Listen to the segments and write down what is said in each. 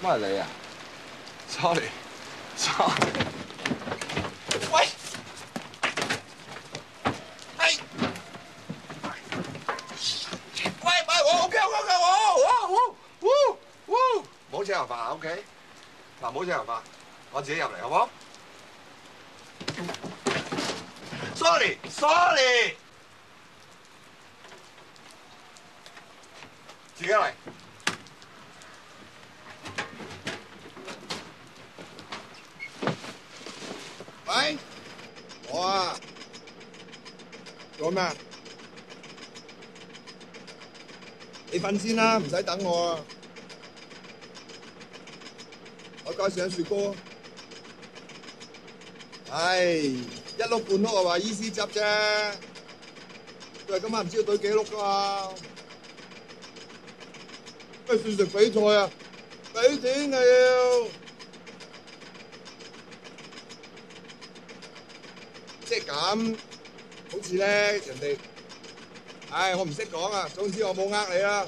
乜係你啊 ？Sorry。喂，係，喂，我 OK，唔好請人飯 ，OK？ 嗱，唔好請人飯，我自己入嚟，好唔好 ？Sorry， 自己嚟。喂，我啊，做咩？你瞓先啦，唔使等我啊。我介紹緊雪糕。唉，一碌半碌啊話醫師執啫，佢話今晚唔知要對幾碌噶嘛。咩算食比賽啊？俾錢啊要！即係咁，好似咧人哋，唉，我唔識講啊。總之我冇呃你啦，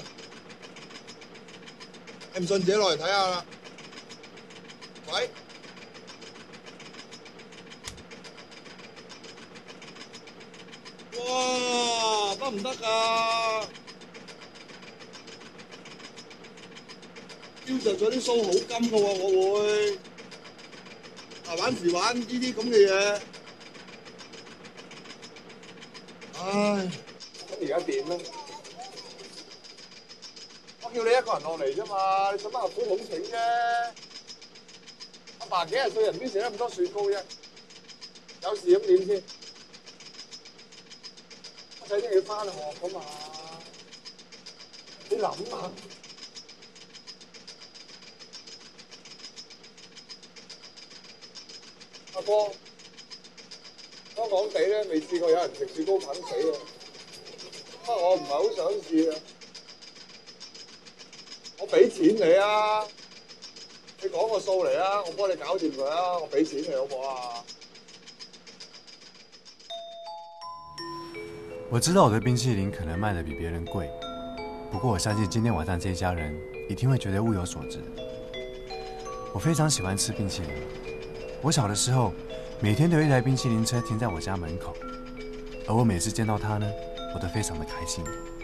你唔信自己落嚟睇下啦。喂，哇，得唔得㗎？標着咗啲須好金㗎喎，我會。玩時玩呢啲咁嘅嘢。唉，咁而家點咧？我叫你一個人落嚟啫嘛，你做乜合府統請啫？阿爸幾廿歲人邊食得咁多雪糕啫？有事咁點先？我仔聽日要翻學噶嘛？你諗下，阿哥，香港地咧未試過有人食雪糕啃死啊！不過我唔係好想試啊。我俾錢你啊！你講個數嚟啊，我幫你搞掂佢啊！我俾錢你好唔好啊？ 我知道我的冰淇淋可能卖得比别人贵，不过我相信今天晚上这一家人一定会觉得物有所值。我非常喜欢吃冰淇淋，我小的时候每天都有一台冰淇淋车停在我家门口，而我每次见到它呢，我都非常的开心。